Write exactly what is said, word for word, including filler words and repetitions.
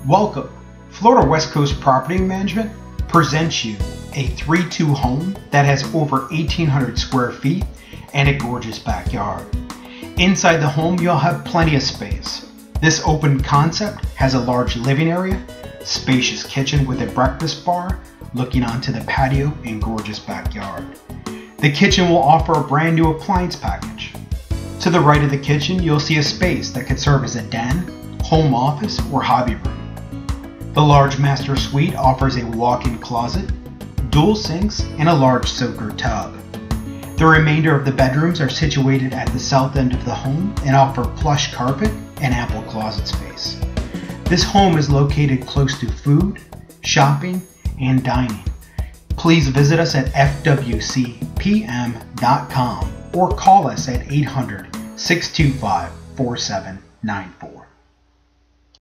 Welcome. Florida West Coast Property Management presents you a three two home that has over eighteen hundred square feet and a gorgeous backyard. Inside the home, you'll have plenty of space. This open concept has a large living area, spacious kitchen with a breakfast bar looking onto the patio and gorgeous backyard. The kitchen will offer a brand new appliance package. To the right of the kitchen, you'll see a space that could serve as a den, home office, or hobby room. The large master suite offers a walk-in closet, dual sinks, and a large soaker tub. The remainder of the bedrooms are situated at the south end of the home and offer plush carpet and ample closet space. This home is located close to food, shopping, and dining. Please visit us at f w c p m dot com or call us at eight hundred, six two five, four seven nine four.